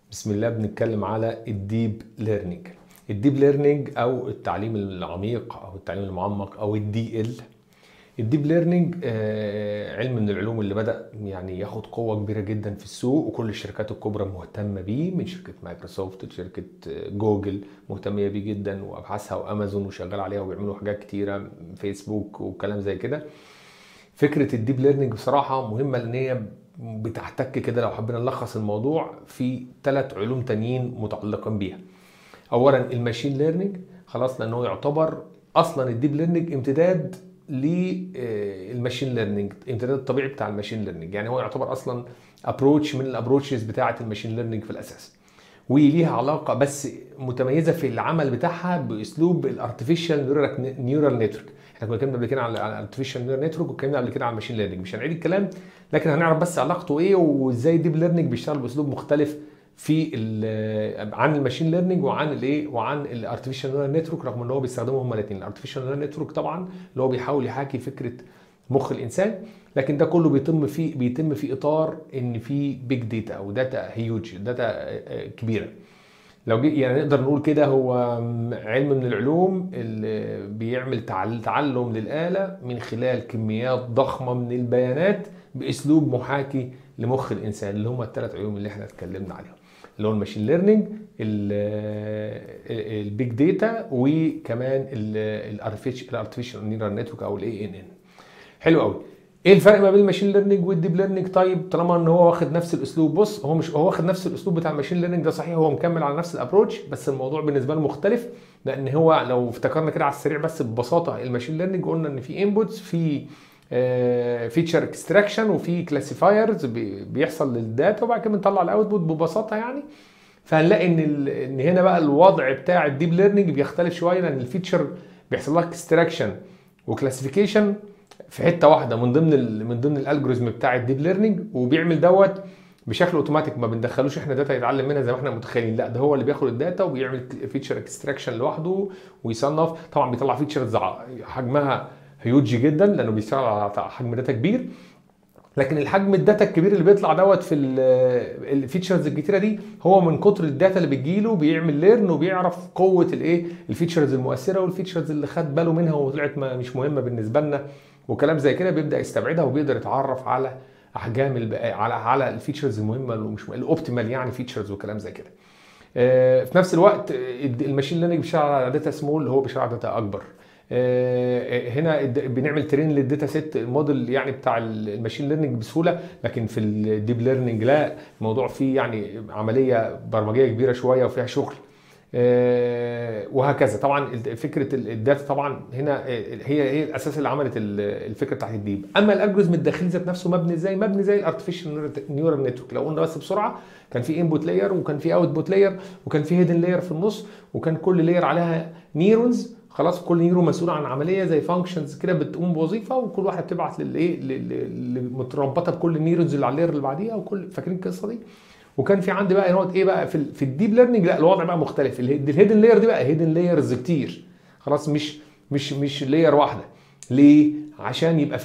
بسم الله. بنتكلم على الديب ليرنينج. الديب ليرنينج او التعليم العميق او التعليم المعمق او الدي ال. الديب ليرنينج علم من العلوم اللي بدأ يعني ياخد قوة كبيرة جدا في السوق، وكل الشركات الكبرى مهتمة بيه، من شركة مايكروسوفت لشركة جوجل مهتمية بيه جدا، وابحاثها وامازون وشغال عليها وبيعملوا حاجات كتيرة، فيسبوك وكلام زي كده. فكرة الديب ليرنينج بصراحة مهمة لان هي بتحتك كده، لو حبينا نلخص الموضوع في 3 علوم تانيين متعلقين بيها. اولا الماشين ليرنينج، خلاص، لانه يعتبر اصلا الديب ليرنينج امتداد للماشين ليرنينج، امتداد الطبيعي بتاع الماشين ليرنينج، يعني هو يعتبر اصلا ابروتش من الابروتشز بتاعه الماشين ليرنينج في الاساس، وليها علاقه بس متميزه في العمل بتاعها باسلوب الارتفيشال نيورال نتورك. احنا كنا اتكلمنا قبل كده على الارتفيشال نيورال نتورك، واتكلمنا قبل كده على الماشين ليرنينج، مش هنعيد الكلام، لكن هنعرف بس علاقته ايه وازاي الديب ليرنينج بيشتغل باسلوب مختلف في عن الماشين ليرنينج وعن الايه وعن الارتفيشال نيورال نتورك، رغم ان هو بيستخدمهم هما الاثنين. الارتفيشال نيورال نتورك طبعا اللي هو بيحاول يحاكي فكره مخ الانسان، لكن ده كله بيتم في اطار ان في بيج داتا او داتا هيوج، داتا كبيره. لو يعني نقدر نقول كده هو علم من العلوم اللي بيعمل تعلم للآلة من خلال كميات ضخمة من البيانات بأسلوب محاكي لمخ الإنسان، اللي هم ال3 علوم اللي احنا اتكلمنا عليهم، اللي هو الماشين ليرنينج، البيج داتا، وكمان الارتفيشال نيورال نتورك او الاي ان ان. حلو قوي. ايه الفرق ما بين الماشين ليرنينج والديب ليرنينج؟ طيب طالما ان هو واخد نفس الاسلوب، بص، هو مش هو واخد نفس الاسلوب بتاع الماشين ليرنينج ده، صحيح هو مكمل على نفس الابروتش، بس الموضوع بالنسبه له مختلف، لان هو لو افتكرنا كده على السريع بس ببساطه، الماشين ليرنينج قلنا ان في انبوتس، في فيتشر اكستراكشن، وفي كلاسيفايرز بيحصل للداتا، وبعد كده بنطلع الاوتبوت ببساطه يعني. فهنلاقي ان هنا بقى الوضع بتاع الديب ليرنينج بيختلف شويه، لان الفيتشر بيحصل لها اكستراكشن وكلاسيفيكيشن في حته واحده من ضمن الالجوريزم بتاع الديب ليرنينج، وبيعمل دوت بشكل اوتوماتيك، ما بندخلوش احنا داتا يتعلم منها زي ما احنا متخيلين، لا ده هو اللي بياخد الداتا وبيعمل فيتشر اكستراكشن لوحده ويصنف. طبعا بيطلع فيتشرز حجمها هيوج جدا لانه بيشتغل على حجم داتا كبير، لكن الحجم الداتا الكبير اللي بيطلع دوت في الفيتشرز الكتيره دي، هو من كتر الداتا اللي بتجيله بيعمل ليرن وبيعرف قوه الايه الفيتشرز المؤثره والفيتشرز اللي خد باله منها وطلعت مش مهمه بالنسبه لنا وكلام زي كده، بيبدا يستبعدها وبيقدر يتعرف على احجام على الفيتشرز المهمه ومش الاوبتيمال، يعني فيتشرز وكلام زي كده. في نفس الوقت الماشين ليرنينج بيشتغل على داتا سمول، هو بيشتغل على داتا اكبر. هنا بنعمل ترين للداتا سيت الموديل يعني بتاع الماشين ليرنينج بسهوله، لكن في الديب ليرنينج لا، الموضوع فيه يعني عمليه برمجيه كبيره شويه وفيها شغل. وهكذا. طبعا فكره الداتا طبعا هنا هي الاساس اللي عملت الفكره بتاعت الديب. اما الالجوريزم الداخلي ذات نفسه مبني ازاي؟ مبني زي الارتفيشال نيورال نتورك. لو قلنا بس بسرعه، كان في انبوت لاير، وكان في اوتبوت لاير، وكان في هيدن لاير في النص، وكان كل لاير عليها نيرونز، خلاص، كل نيرون مسؤول عن عمليه زي فانكشنز كده بتقوم بوظيفه، وكل واحده بتبعت للايه متربطه بكل النيرونز اللي على اللاير اللي بعديها، وكل فاكرين القصه دي. وكان في عندي بقى نقط ايه بقى في الديب ليرنينج، لا الوضع بقى مختلف. الهيدن لاير دي بقى هيدن لايرز كتير، خلاص، مش لاير واحده. ليه؟ عشان يبقى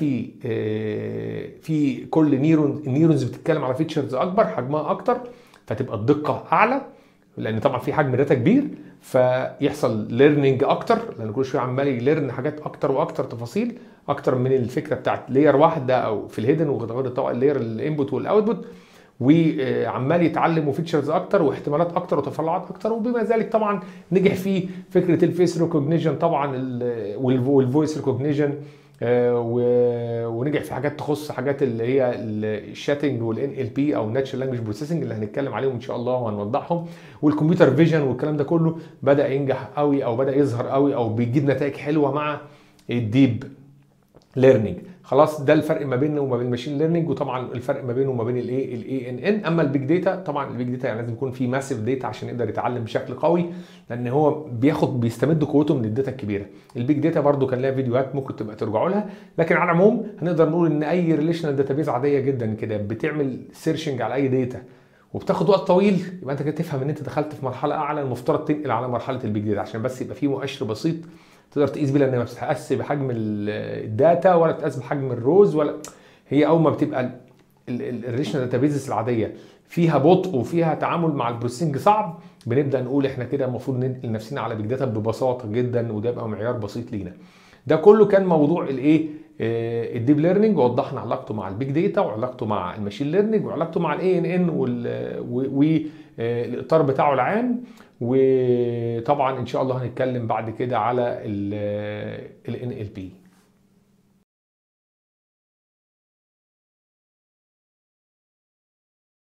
في كل النيرونز بتتكلم على فيتشرز اكبر، حجمها اكتر، فتبقى الدقه اعلى، لان طبعا في حجم داتا كبير، فيحصل ليرنينج اكتر، لان كل شويه عمال يليرن حاجات اكتر واكتر، تفاصيل اكتر من الفكره بتاعت لاير واحده او في الهيدن، وغير طبعا اللاير الانبوت والاوتبوت، وعمال يتعلم وفيتشرز اكتر واحتمالات اكتر وتفرعات اكتر. وبما ذلك طبعا نجح فيه فكره الفيس ريكوجنيشن طبعا والفويس ريكوجنيشن، ونجح في حاجات تخص حاجات اللي هي الشاتنج والان ال بي او ناتشرال لانجويج بروسيسنج اللي هنتكلم عليهم ان شاء الله وهنوضحهم، والكمبيوتر فيجن والكلام ده كله بدا ينجح قوي او بدا يظهر قوي او بيجيب نتائج حلوه مع الديب ليرنينج. خلاص، ده الفرق ما بينه وما بين الماشين ليرنينج، وطبعا الفرق ما بينه وما بين الاي ان ان. اما البيج داتا، طبعا البيج داتا يعني لازم يكون في ماسيف داتا عشان يقدر يتعلم بشكل قوي، لان هو بيستمد قوته من الداتا الكبيره. البيج داتا برده كان لها فيديوهات ممكن تبقى ترجعوا لها، لكن على العموم هنقدر نقول ان اي ريليشنال داتابيز عاديه جدا كده بتعمل سيرشنج على اي داتا وبتاخد وقت طويل، يبقى انت كده تفهم ان انت دخلت في مرحله اعلى، المفترض تنقل على مرحله البيج داتا، عشان بس يبقى في مؤشر بسيط تقدر تقيس بيه، لان ما بتتقاس بحجم الداتا ولا بتتقاس بحجم الروز، ولا هي اول ما بتبقى الريليشنال داتابيزز العاديه فيها بطء وفيها تعامل مع البروسيسنج صعب، بنبدا نقول احنا كده المفروض ننقل نفسنا على بيج داتا ببساطه جدا، وده يبقى معيار بسيط لينا. ده كله كان موضوع الايه، الديب ليرنينج، ووضحنا علاقته مع البيج داتا وعلاقته مع الماشين ليرنينج وعلاقته مع الاي ان ان والاطار بتاعه العام. وطبعا ان شاء الله هنتكلم بعد كده على ال NLP.